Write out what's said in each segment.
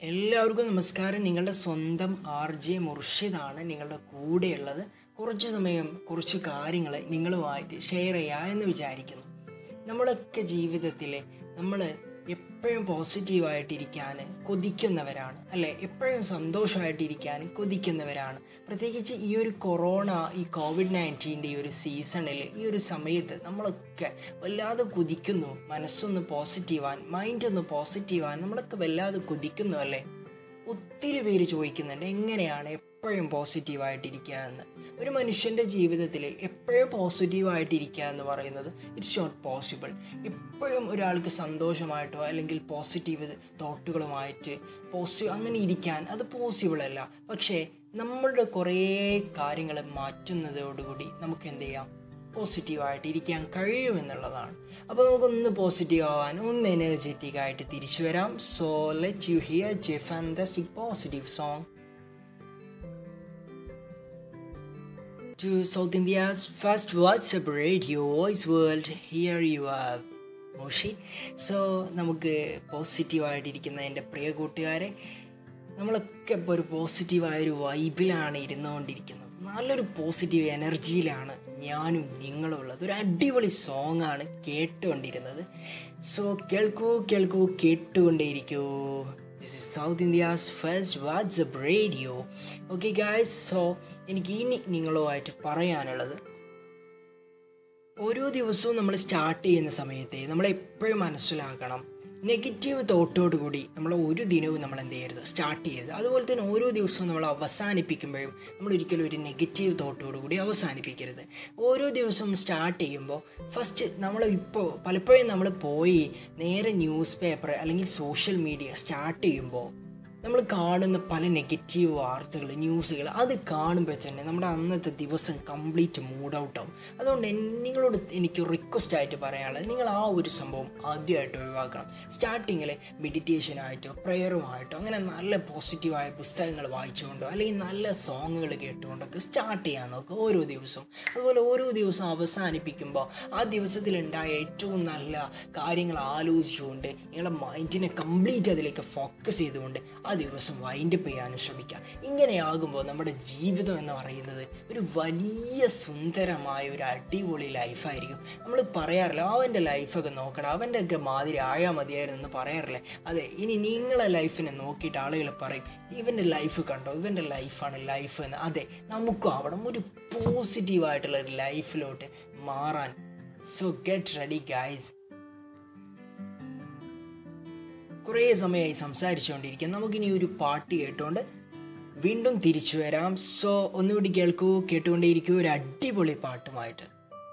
എല്ലാവർക്കും നമസ്കാരം. നിങ്ങളുടെ സ്വന്തം RJ മുർഷിദാണ് നിങ്ങളുടെ കൂടെയുള്ളത്. കുറച്ച് സമയം കുറച്ച് കാര്യങ്ങൾ നിങ്ങളുമായിട്ട് ഷെയർ ചെയ്യാമെന്ന് വിചാരിക്കുന്നു. നമ്മളൊക്കെ ജീവിതത്തിൽ നമ്മൾ എപ്പോഴും പോസിറ്റീവായിട്ടിരിക്കാൻ കൊതിക്കുന്നവരാണ്, അല്ലേ? എപ്പോഴും സന്തോഷമായിട്ടിരിക്കാൻ കൊതിക്കുന്നവരാണ്. പ്രത്യേകിച്ച് ഈ ഒരു കൊറോണ, ഈ COVID-19 ഈ ഒരു സീസണിൽ, ഈ ഒരു സമയത്ത് നമ്മളൊക്കെ വല്ലാതെ കൊതിക്കുന്നു. മനസ്സൊന്ന് പോസിറ്റീവാൻ, മൈൻഡൊന്ന് പോസിറ്റീവാൻ നമ്മളൊക്കെ വല്ലാതെ കൊതിക്കുന്നു, അല്ലേ? ഒത്തിരി പേര് ചോദിക്കുന്നുണ്ട് എങ്ങനെയാണ് എപ്പോഴും പോസിറ്റീവായിട്ടിരിക്കുക എന്ന്. ഒരു മനുഷ്യൻ്റെ ജീവിതത്തിൽ എപ്പോഴും പോസിറ്റീവായിട്ടിരിക്കുക എന്ന് പറയുന്നത് ഇറ്റ്സ് നോട്ട് പോസിബിൾ. എപ്പോഴും ഒരാൾക്ക് സന്തോഷമായിട്ടോ അല്ലെങ്കിൽ പോസിറ്റീവ് തോട്ടുകളുമായിട്ട് അങ്ങനെ ഇരിക്കാൻ അത് പോസിബിൾ അല്ല. പക്ഷേ നമ്മളുടെ കുറേ കാര്യങ്ങൾ മാറ്റുന്നതോടുകൂടി നമുക്ക് എന്ത് ചെയ്യാം? പോസിറ്റീവായിട്ട് ഇരിക്കാൻ കഴിയുമെന്നുള്ളതാണ്. അപ്പോൾ നമുക്കൊന്ന് പോസിറ്റീവ് ആവാൻ, ഒന്ന് എനർജറ്റിക് ആയിട്ട് തിരിച്ചു വരാം. So let you hear a fantastic positive song to South India's first WhatsApp radio voice world. Here you are, Murshid. So നമുക്ക് പോസിറ്റീവായിട്ടിരിക്കുന്ന എൻ്റെ പ്രിയ കൂട്ടുകാരെ, നമ്മളൊക്കെ ഇപ്പോൾ ഒരു പോസിറ്റീവായൊരു വൈബിലാണ് ഇരുന്നുകൊണ്ടിരിക്കുന്നത്. നല്ലൊരു പോസിറ്റീവ് എനർജിയിലാണ് ഞാനും നിങ്ങളും ഉള്ളത്. ഒരു അടിപൊളി സോങ്ങാണ് കേട്ടുകൊണ്ടിരുന്നത്. സോ കേൾക്കൂ കേട്ടുകൊണ്ടേയിരിക്കൂ. This is South India's first WhatsApp radio. Okay guys, so എനിക്ക് ഇനി നിങ്ങളുമായിട്ട് പറയാനുള്ളത്, ഓരോ ദിവസവും നമ്മൾ സ്റ്റാർട്ട് ചെയ്യുന്ന സമയത്ത് നമ്മളെപ്പോഴും മനസ്സിലാക്കണം, നെഗറ്റീവ് തോട്ടോടു കൂടി നമ്മൾ ഒരു ദിനവും നമ്മൾ എന്ത് ചെയ്യരുത്, സ്റ്റാർട്ട് ചെയ്യരുത്. അതുപോലെ തന്നെ ഓരോ ദിവസവും നമ്മൾ അവസാനിപ്പിക്കുമ്പോഴും നമ്മൾ ഒരിക്കലും ഒരു നെഗറ്റീവ് തോട്ടോടു കൂടി അവസാനിപ്പിക്കരുത്. ഓരോ ദിവസവും സ്റ്റാർട്ട് ചെയ്യുമ്പോൾ ഫസ്റ്റ് നമ്മളിപ്പോൾ പലപ്പോഴും നമ്മൾ പോയി നേരെ ന്യൂസ് പേപ്പർ അല്ലെങ്കിൽ സോഷ്യൽ മീഡിയ സ്റ്റാർട്ട് ചെയ്യുമ്പോൾ നമ്മൾ കാണുന്ന പല നെഗറ്റീവ് വാർത്തകൾ, ന്യൂസുകൾ, അത് കാണുമ്പോൾ തന്നെ നമ്മുടെ അന്നത്തെ ദിവസം കംപ്ലീറ്റ് മൂഡ് ഔട്ടാവും. അതുകൊണ്ട് നിങ്ങളോട് എനിക്ക് റിക്വസ്റ്റ് ആയിട്ട് പറയാനുള്ളത്, നിങ്ങൾ ആ ഒരു സംഭവം ആദ്യമായിട്ട് ഒഴിവാക്കണം. സ്റ്റാർട്ടിങ്ങിൽ മെഡിറ്റേഷനായിട്ടോ പ്രെയറുമായിട്ടോ അങ്ങനെ നല്ല പോസിറ്റീവായ പുസ്തകങ്ങൾ വായിച്ചുകൊണ്ടോ അല്ലെങ്കിൽ നല്ല സോങ്ങുകൾ കേട്ടുകൊണ്ടൊക്കെ സ്റ്റാർട്ട് ചെയ്യാൻ നോക്കുക ഓരോ ദിവസവും. അതുപോലെ ഓരോ ദിവസവും അവസാനിപ്പിക്കുമ്പോൾ ആ ദിവസത്തിലുണ്ടായ ഏറ്റവും നല്ല കാര്യങ്ങൾ ആലോചിച്ചുകൊണ്ട് നിങ്ങളുടെ മൈൻഡിനെ കംപ്ലീറ്റ് അതിലേക്ക് ഫോക്കസ് ചെയ്തുകൊണ്ട് ആ ദിവസം വൈൻഡപ്പ് ചെയ്യാനും ശ്രമിക്കുക. ഇങ്ങനെയാകുമ്പോൾ നമ്മുടെ ജീവിതം എന്ന് പറയുന്നത് ഒരു വലിയ സുന്ദരമായ ഒരു അടിപൊളി ലൈഫായിരിക്കും. നമ്മൾ പറയാറില്ല, അവൻ്റെ ലൈഫൊക്കെ നോക്കണം, അവൻ്റെ ഒക്കെ മാതിരി ആയാൽ മതിയായിരുന്നു എന്ന് പറയാറില്ലേ? അതെ, ഇനി നിങ്ങളെ ലൈഫിനെ നോക്കിയിട്ട് ആളുകൾ പറയും, ഇവൻ്റെ ലൈഫ് കണ്ടോ, ഇവൻ്റെ ലൈഫാണ് ലൈഫ് എന്ന്. അതെ, നമുക്കും ആവണം ഒരു പോസിറ്റീവായിട്ടുള്ള ഒരു ലൈഫിലോട്ട് മാറാൻ. So get ready guys. കുറേ സമയമായി സംസാരിച്ചുകൊണ്ടിരിക്കാം. നമുക്കിനി ഒരു പാട്ട് കേട്ടുകൊണ്ട് വീണ്ടും തിരിച്ചു വരാം. സോ ഒന്നുകൂടി കേട്ടുകൊണ്ടേയിരിക്കൂ ഒരു അടിപൊളി പാട്ടുമായിട്ട്.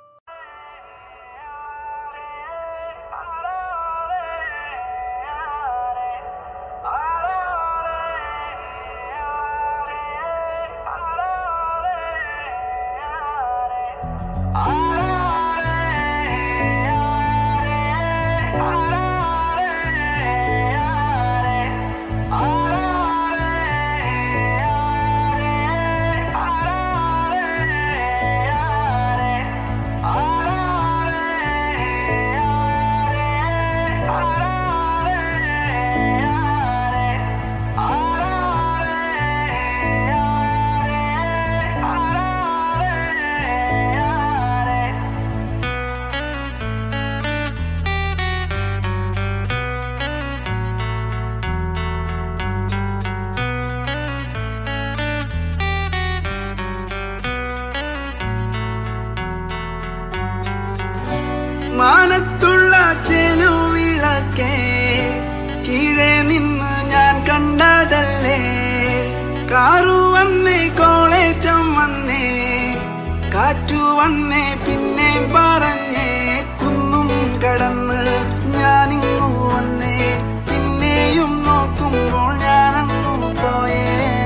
മാനത്തുള്ള ചെലുവിളക്കേ, കീഴെ നിന്ന് ഞാൻ കണ്ടതല്ലേ, കാറു വന്നേ, കോളേറ്റം വന്നേ, കാറ്റു വന്നേ, പിന്നെ പറഞ്ഞേ, കുന്നും കടന്ന് ഞാനിങ്ങു വന്നേ, പിന്നെയും നോക്കുമ്പോൾ ഞാനങ്ങു പോയേ.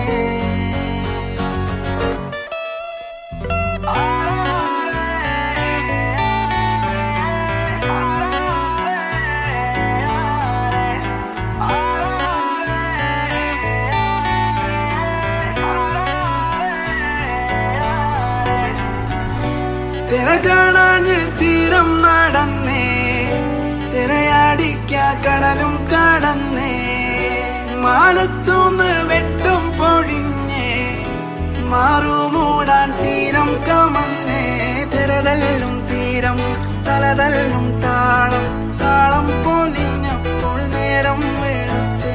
തിര കാണാഞ്ഞ് തീരം നടന്നേ, തിരയാടിക്ക കടലും കടന്നേ, മാനത്തൂന്ന് വെട്ടം പൊഴിഞ്ഞേ മാറുമൂടാൻ തീരം കമന്നേ തിരതല്ലും തീരം തലതല്ലും താളം താളം പൊലിഞ്ഞപ്പോൾ നേരം വെളുത്തേ.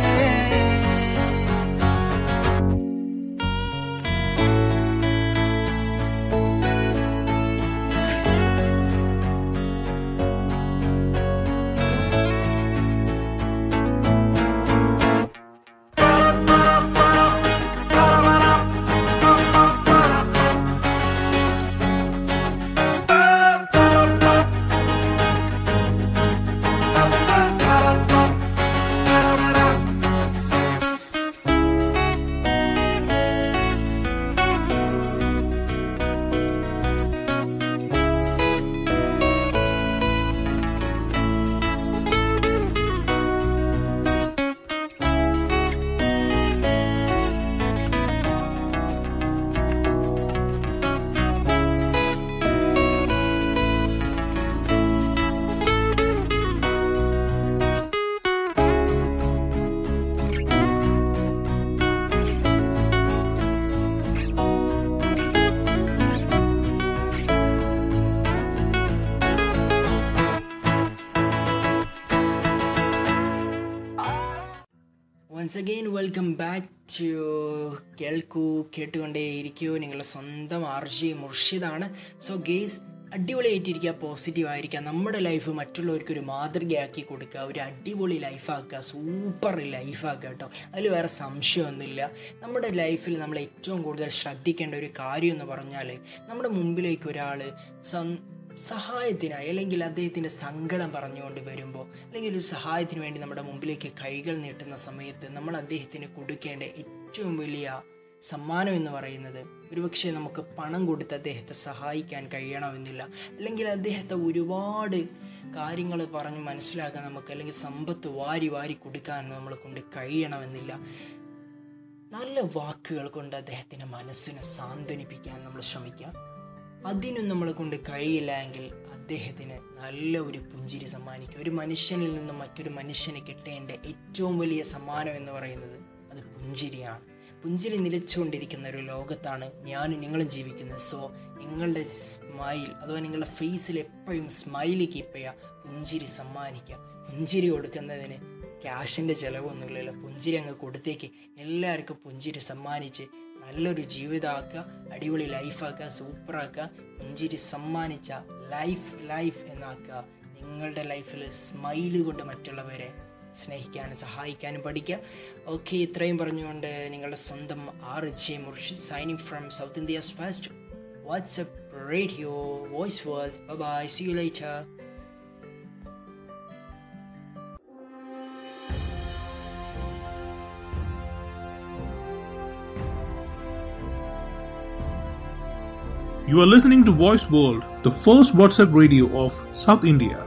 Once again welcome back to കേട്ടുകൊണ്ടേയിരിക്കൂ. നിങ്ങളുടെ സ്വന്തം RJ മുർഷിദാണ്. സോ ഗെയ്സ്, അടിപൊളിയായിട്ടിരിക്കുക, പോസിറ്റീവ് ആയിരിക്കുക, നമ്മുടെ ലൈഫ് മറ്റുള്ളവർക്കൊരു മാതൃകയാക്കി കൊടുക്കുക, ഒരു അടിപൊളി ലൈഫാക്കുക, സൂപ്പർ ലൈഫാക്കുക കേട്ടോ. അതിൽ വേറെ സംശയമൊന്നുമില്ല. നമ്മുടെ ലൈഫിൽ നമ്മൾ ഏറ്റവും കൂടുതൽ ശ്രദ്ധിക്കേണ്ട ഒരു കാര്യം എന്ന് പറഞ്ഞാൽ, നമ്മുടെ മുമ്പിലേക്ക് ഒരാൾ സഹായത്തിനായി അല്ലെങ്കിൽ അദ്ദേഹത്തിൻ്റെ സങ്കടം പറഞ്ഞുകൊണ്ട് വരുമ്പോൾ, അല്ലെങ്കിൽ ഒരു സഹായത്തിന് വേണ്ടി നമ്മുടെ മുമ്പിലേക്ക് കൈകൾ നീട്ടുന്ന സമയത്ത് നമ്മൾ അദ്ദേഹത്തിന് കൊടുക്കേണ്ട ഏറ്റവും വലിയ സമ്മാനം എന്ന് പറയുന്നത്, ഒരുപക്ഷെ നമുക്ക് പണം കൊടുത്ത് അദ്ദേഹത്തെ സഹായിക്കാൻ കഴിയണമെന്നില്ല, അല്ലെങ്കിൽ അദ്ദേഹത്തെ ഒരുപാട് കാര്യങ്ങൾ പറഞ്ഞ് മനസ്സിലാക്കാൻ നമുക്ക്, അല്ലെങ്കിൽ സമ്പത്ത് വാരി വാരി കൊടുക്കാൻ നമ്മളെ കൊണ്ട് കഴിയണമെന്നില്ല. നല്ല വാക്കുകൾ കൊണ്ട് അദ്ദേഹത്തിൻ്റെ മനസ്സിനെ സാന്ത്വനിപ്പിക്കാൻ നമ്മൾ ശ്രമിക്കുക. അതിനും നമ്മളെ കൊണ്ട് കഴിയില്ല എങ്കിൽ അദ്ദേഹത്തിന് നല്ല ഒരു പുഞ്ചിരി സമ്മാനിക്കുക. ഒരു മനുഷ്യനിൽ നിന്നും മറ്റൊരു മനുഷ്യന് കിട്ടേണ്ട ഏറ്റവും വലിയ സമ്മാനം എന്ന് പറയുന്നത് അത് പുഞ്ചിരിയാണ്. പുഞ്ചിരി നിലച്ചുകൊണ്ടിരിക്കുന്ന ഒരു ലോകത്താണ് ഞാനും നിങ്ങളും ജീവിക്കുന്നത്. സോ നിങ്ങളുടെ സ്മൈൽ അഥവാ നിങ്ങളുടെ ഫേസിൽ എപ്പോഴും സ്മൈല് കീപ്പ് ചെയ്യുക, പുഞ്ചിരി സമ്മാനിക്കുക. പുഞ്ചിരി കൊടുക്കുന്നതിന് ക്യാഷിൻ്റെ ചിലവൊന്നുമില്ലല്ലോ. പുഞ്ചിരി അങ്ങ് കൊടുത്തേക്ക്, എല്ലാവർക്കും പുഞ്ചിരി സമ്മാനിച്ച് നല്ലൊരു ജീവിതമാക്കുക, അടിപൊളി ലൈഫാക്കുക, സൂപ്പറാക്കുക. പുഞ്ചിരി സമ്മാനിച്ച ലൈഫ് എന്നാക്കുക. നിങ്ങളുടെ ലൈഫിൽ സ്മൈല് കൊണ്ട് മറ്റുള്ളവരെ സ്നേഹിക്കാനും സഹായിക്കാനും പഠിക്കുക. ഓക്കെ, ഇത്രയും പറഞ്ഞുകൊണ്ട് നിങ്ങളുടെ സ്വന്തം RJ Murshid signing from South India's first WhatsApp radio voice world. Bye, see you later. You are listening to Voice World, the first WhatsApp radio of South India.